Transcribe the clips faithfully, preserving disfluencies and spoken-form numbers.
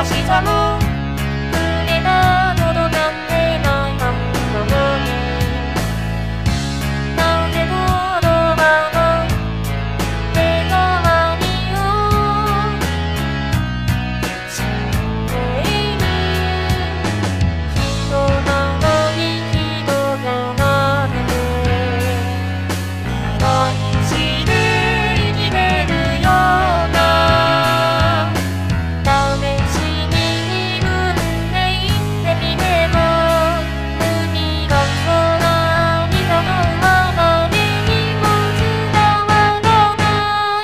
らしさも胸が届かってないはずなのに、なぜ言葉の手触りを知っている。人なのに人じゃなくて愛して生きてるような、試しに自分で言ってみても海が空にたとは誰にも伝わらない。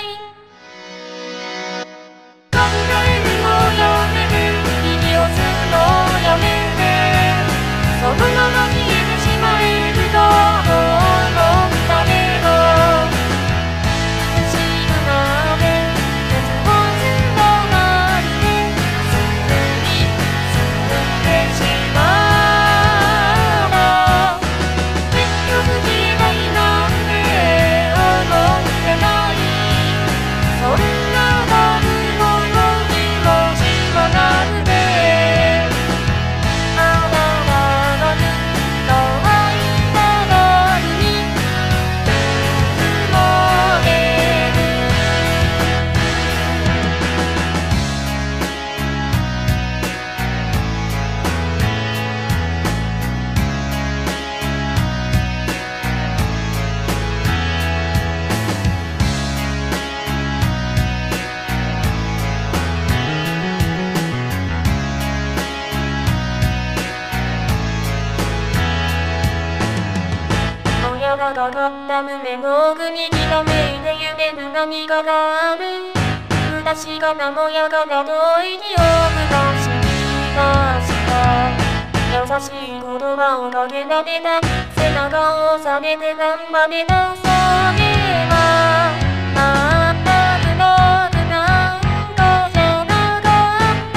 考えるのやめて、息を吸うのやめて、そのまま消えてしまえると思ったけど、不思議なね、絶望すのまるですぐに過ぎてしまうの。結局消えないなんて思ってない。そんななるものにもしもなくて、あなたがずっと愛したがるに埋もれる。親がかかった胸の奥にきらめいて夢る何かがある。不確かなもやがな吐息を下し出した。優しい言葉をかけられた。背中を押されて頑張れた。それは全く僕なんかじゃなかった。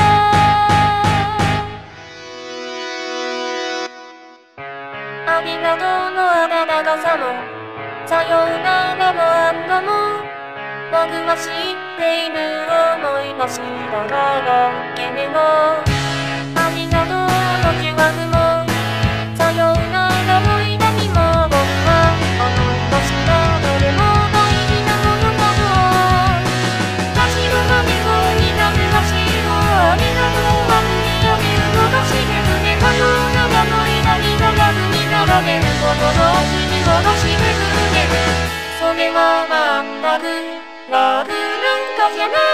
ありがとうの温かさも、さようならの安堵も、僕は知っている思い出したからけれど、ありがとうの呪縛も、さようならの痛みも、僕は思い出したどれも大事なものかも。立ち止まりそうになる足をありがとうは胸を動かしてくれたような思い出にならずになられることを引き戻してくれる。それは全く楽なんかじゃない。